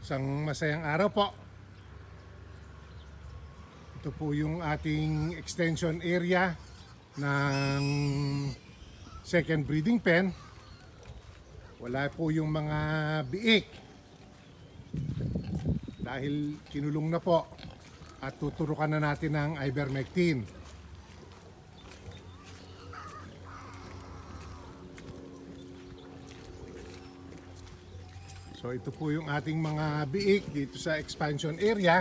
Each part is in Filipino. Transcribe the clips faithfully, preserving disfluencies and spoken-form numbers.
Isang masayang araw po. Ito po yung ating extension area ng second breeding pen. Wala po yung mga biik dahil kinulong na po at tuturukan na natin ng ivermectin. So ito po yung ating mga biik dito sa expansion area.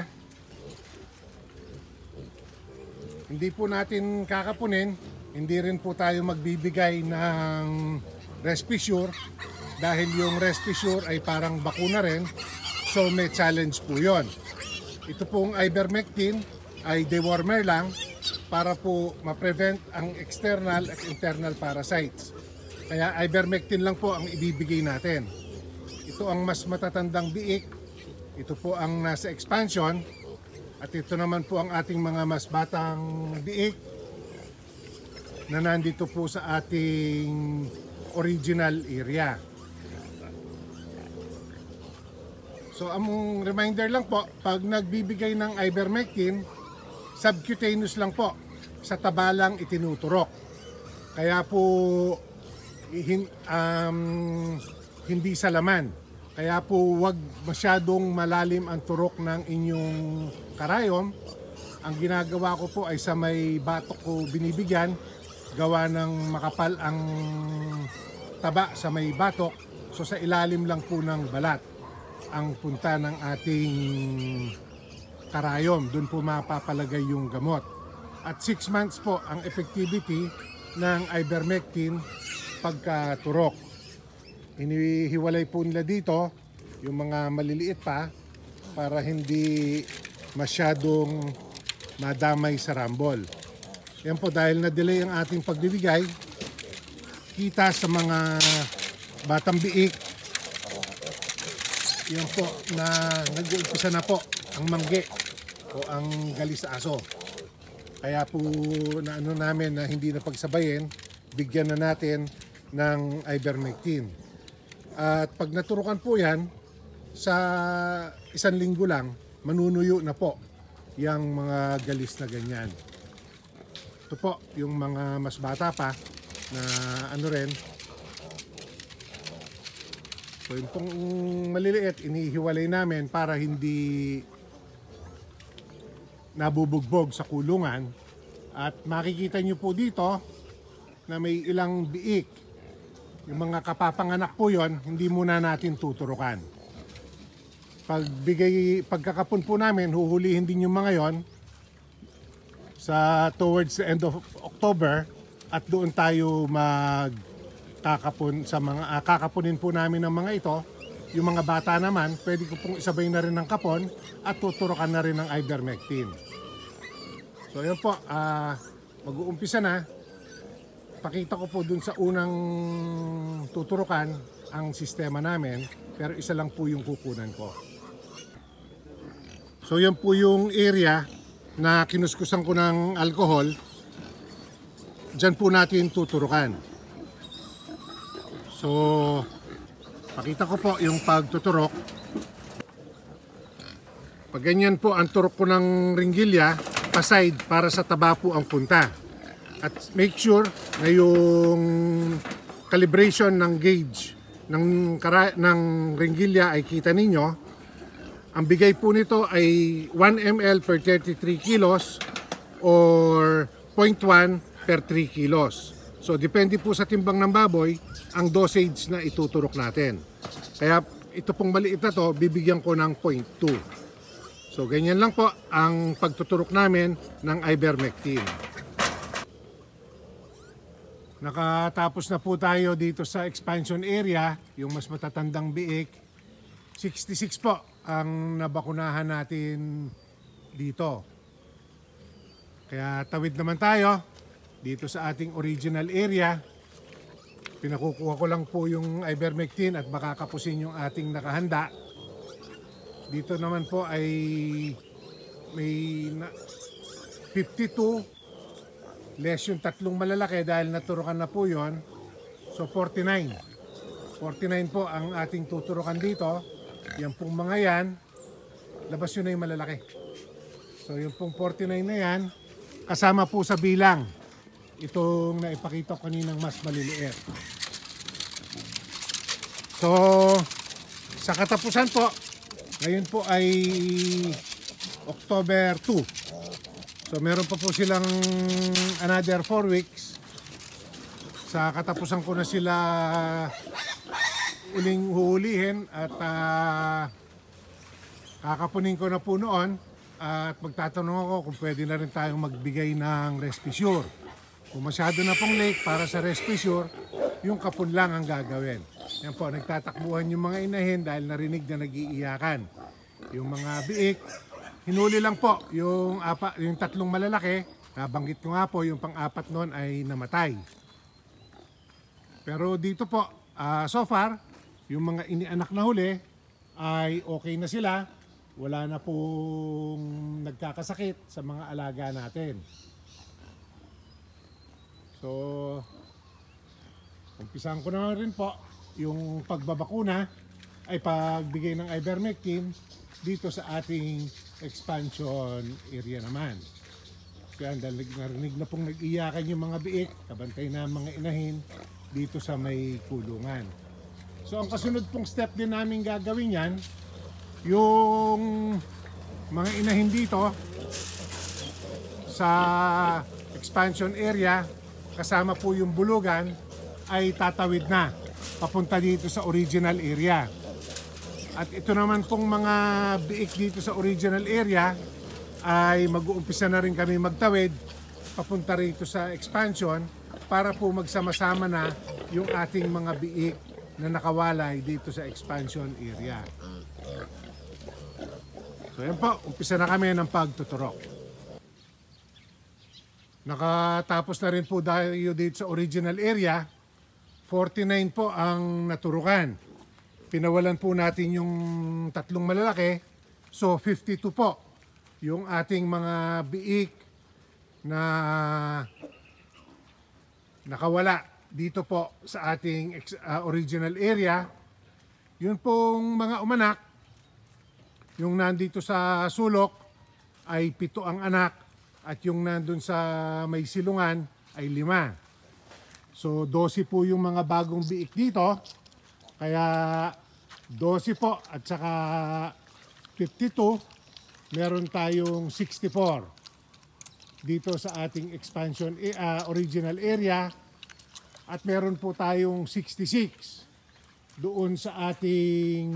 Hindi po natin kakapunin, hindi rin po tayo magbibigay ng Respissure dahil yung Respissure ay parang bakuna rin, so may challenge po yon. Ito pong ivermectin ay dewormer lang para po ma-prevent ang external at internal parasites. Kaya ivermectin lang po ang ibibigay natin. Ito ang mas matatandang biik, ito po ang nasa expansion, at ito naman po ang ating mga mas batang biik na nandito po sa ating original area. So ang reminder lang po, pag nagbibigay ng ivermectin, subcutaneous lang po, sa taba lang itinuturok. Kaya po hin, um, hindi sa laman. Kaya po wag masyadong malalim ang turok ng inyong karayom. Ang ginagawa ko po ay sa may batok ko binibigyan, gawa ng makapal ang taba sa may batok. So sa ilalim lang po ng balat ang punta ng ating karayom. Doon po mapapalagay yung gamot. At six months po ang effectivity ng ivermectin pagkaturok. Inihiwalay po nila dito yung mga maliliit pa para hindi masyadong madamay sa rambol. Yan po, dahil na-delay ang ating pagbibigay, kita sa mga batang biik, yan po na nag-uumpisa na po ang mangge o ang galis sa aso. Kaya po na ano namin na hindi na pagsabayin, bigyan na natin ng ivermectin. At pag naturukan po yan, sa isang linggo lang, manunuyo na po yung mga galis na ganyan. Ito po, yung mga mas bata pa na ano rin. So yung pong maliliit, inihiwalay namin para hindi nabubugbog sa kulungan. At makikita nyo po dito na may ilang biik. Yung mga kapapanganak po yon, hindi muna natin tuturukan. Pagbigay, pagkakapon po namin, huhulihin din yung mga yon sa towards the end of October at doon tayo magkakapon sa mga, ah, kakapunin po namin ng mga ito. Yung mga bata naman, pwede ko pong isabay na rin ng kapon at tuturukan na rin ng ivermectin. So yun po, ah, mag-uumpisa na. Pakita ko po dun sa unang tuturukan ang sistema namin, pero isa lang po yung kukunan ko. So yan po yung area na kinuskusan ko ng alcohol. Diyan po natin tuturukan. So pakita ko po yung pagtuturok. Pag ganyan po ang turok ko ng ringgilya, paside para sa taba po ang punta. At make sure na yung calibration ng gauge ng, ng ringgilya ay kita ninyo. Ang bigay po nito ay one milliliter per thirty-three kilos or zero point one per three kilos. So depende po sa timbang ng baboy ang dosage na ituturok natin. Kaya ito pong maliit na to, bibigyan ko ng zero point two. So ganyan lang po ang pagtuturok namin ng ivermectin. Nakatapos na po tayo dito sa expansion area, yung mas matatandang biik. sixty-six po ang nabakunahan natin dito. Kaya tawid naman tayo dito sa ating original area. Pinakukuha ko lang po yung ivermectin at makakapusin yung ating nakahanda. Dito naman po ay may fifty-two. Less yung tatlong malalaki dahil naturukan na po yon. So forty-nine. forty-nine po ang ating tuturukan dito. Yan pong mga yan, labas yun na yung malalaki. So yung pong forty-nine na yan, kasama po sa bilang itong naipakita ko kaninang mas maliliit. So sa katapusan po, ngayon po ay October two. So meron pa po silang another four weeks. Sa katapusan ko na sila uling huhulihin at uh, kakapunin ko na po noon at magtatanong ako kung pwede na rin tayong magbigay ng respisure. Kung masyado na pong lake para sa respisure, yung kapun lang ang gagawin. Yan po, nagtatakbuhan yung mga inahin dahil narinig na nag-iiyakan. Yung mga biik, hinuli lang po yung, apa, yung tatlong malalaki. Nabanggit ko nga po, yung pang-apat noon ay namatay. Pero dito po, uh, so far, yung mga inianak na huli ay okay na sila. Wala na pong nagkakasakit sa mga alaga natin. So, umpisahan ko na rin po yung pagbabakuna ay pagbigay ng ivermectin dito sa ating expansion area naman. Kaya dahil narinig na pong nag-iyakan yung mga biik, kabantay na mga inahin dito sa may kulungan. So ang kasunod pong step din namin gagawin yan, yung mga inahin dito sa expansion area, kasama po yung bulugan, ay tatawid na papunta dito sa original area. At ito naman pong mga biik dito sa original area ay mag-uumpisa na rin kami magtawid papunta rito sa expansion para po magsama-sama na yung ating mga biik na nakawalay dito sa expansion area. So yan po, umpisa na kami ng pagtuturok. Nakatapos na rin po tayo dito sa original area. forty-nine po ang naturukan. Pinawalan po natin yung tatlong malalaki. So fifty-two po yung ating mga biik na nakawala dito po sa ating uh, original area. Yun pong mga umanak, yung nandito sa sulok ay pito ang anak at yung nandun sa may silungan ay lima. So twelve po yung mga bagong biik dito. Kaya twelve po at saka fifty-two, meron tayong sixty-four dito sa ating expansion uh, original area. At meron po tayong sixty-six doon sa ating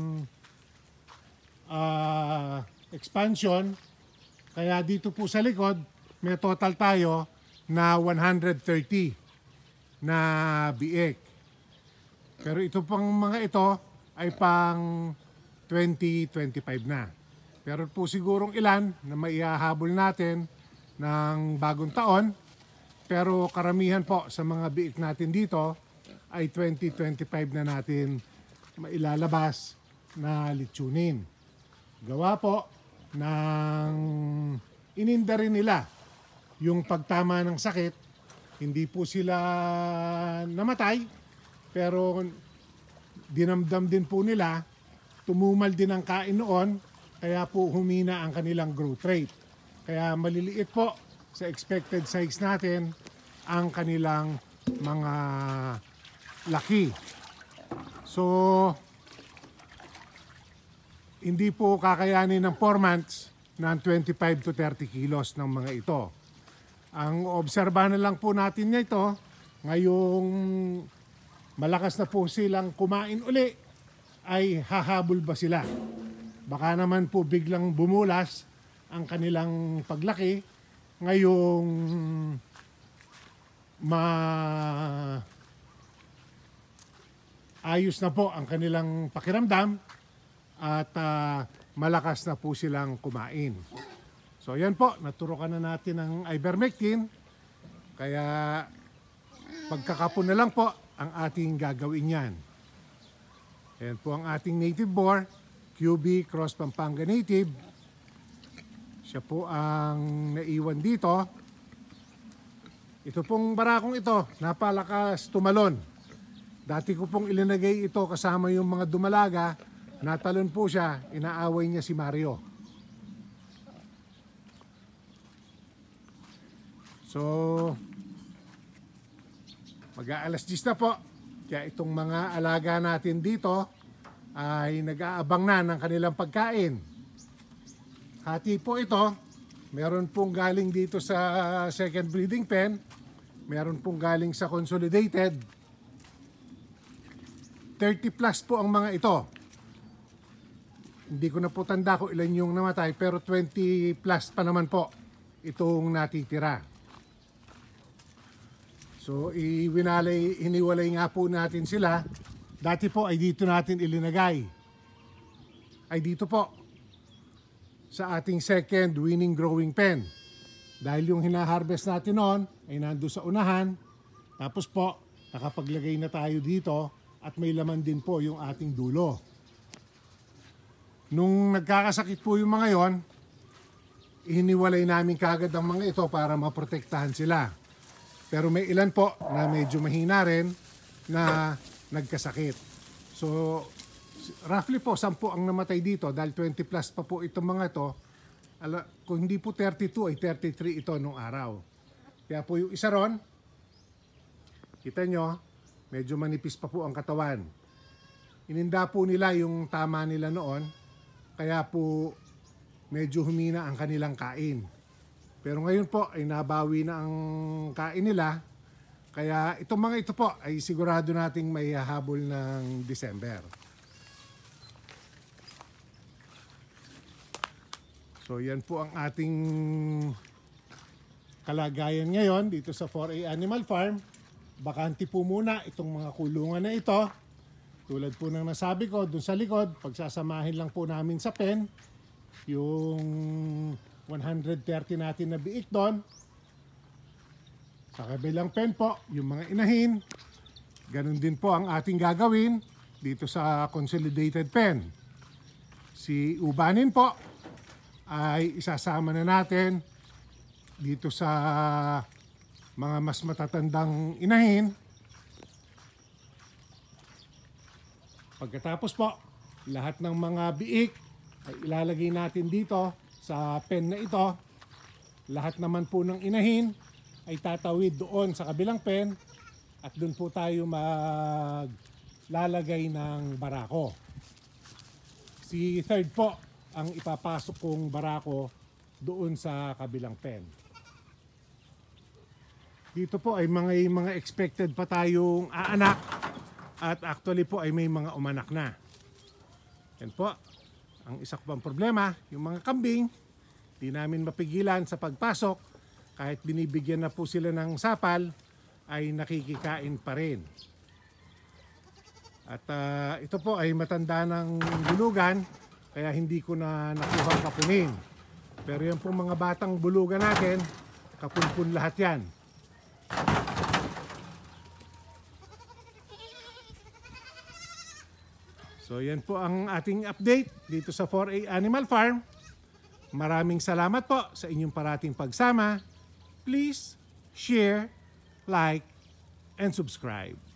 uh, expansion. Kaya dito po sa likod, may total tayo na one hundred thirty na biik. Pero ito pang mga ito ay pang twenty twenty-five na. Pero po sigurong ilan na maihahabol natin ng bagong taon. Pero karamihan po sa mga biik natin dito ay twenty twenty-five na natin mailalabas na litsunin. Gawa po ng ininda rin nila yung pagtama ng sakit. Hindi po sila namatay, pero dinamdam din po nila, tumumal din ang kain noon, kaya po humina ang kanilang growth rate. Kaya maliliit po sa expected size natin ang kanilang mga laki. So, hindi po kakayanin ng four months ng twenty-five to thirty kilos ng mga ito. Ang obserbahan na lang po natin na ito, ngayong malakas na po silang kumain uli, ay hahabol ba sila? Baka naman po biglang bumulas ang kanilang paglaki ngayong ma ayos na po ang kanilang pakiramdam at uh, malakas na po silang kumain. So yan po, naturukan na natin ng ivermectin. Kaya pagkakapon na lang po ang ating gagawin yan. Yan po ang ating native boar, Q B Cross Pampanga Native. Siya po ang naiwan dito. Ito pong barakong ito, napalakas tumalon. Dati ko pong ilinagay ito kasama yung mga dumalaga natalon po siya, inaaway niya si Mario. So, mag-aalas diyes na po. Kaya itong mga alaga natin dito ay nag-aabang na ng kanilang pagkain. Hati po ito. Meron pong galing dito sa second breeding pen. Meron pong galing sa consolidated. thirty plus po ang mga ito. Hindi ko na po tanda kung ilan yung namatay, pero twenty plus pa naman po itong natitira. So, iwinalay, hiniwalay nga po natin sila. Dati po ay dito natin ilinagay. Ay dito po. Sa ating second winning growing pen. Dahil yung hinaharvest natin noon ay nando sa unahan. Tapos po, nakapaglagay na tayo dito at may laman din po yung ating dulo. Nung nagkakasakit po yung mga yon, hiniwalay namin kagad ang mga ito para maprotektahan sila. Pero may ilan po na medyo mahina rin na nagkasakit. So, roughly po, sampu ang namatay dito dahil twenty plus pa po itong mga ito. Ala, kung hindi po thirty-two ay thirty-three ito nung araw. Kaya po yung isa ron, kita nyo, medyo manipis pa po ang katawan. Ininda po nila yung tama nila noon, kaya po medyo humina ang kanilang kain. Pero ngayon po ay nabawi na ang kain nila. Kaya itong mga ito po ay sigurado nating may hahabol ng December. So yan po ang ating kalagayan ngayon dito sa four A Animal Farm. Bakante po muna itong mga kulungan na ito. Tulad po ng nasabi ko dun sa likod, pagsasamahin lang po namin sa pen yung one hundred thirty natin na biik doon. Sa kabilang pen po, yung mga inahin. Ganun din po ang ating gagawin dito sa consolidated pen. Si ubanin po ay isasama na natin dito sa mga mas matatandang inahin. Pagkatapos po, lahat ng mga biik ay ilalagay natin dito sa pen na ito. Lahat naman po ng inahin ay tatawid doon sa kabilang pen at doon po tayo maglalagay ng barako. Si third po ang ipapasok kong barako doon sa kabilang pen. Dito po ay mga, mga expected pa tayong aanak at actually po ay may mga umanak na. Yan po. Ang isa ko pang problema, yung mga kambing, di namin mapigilan sa pagpasok. Kahit binibigyan na po sila ng sapal, ay nakikikain pa rin. At uh, ito po ay matanda ng bulugan, kaya hindi ko na nakuha kapunin. Pero yan po mga batang bulugan natin, kapunpun lahat yan. So yan po ang ating update dito sa four A Animal Farm. Maraming salamat po sa inyong parating pagsama. Please share, like, and subscribe.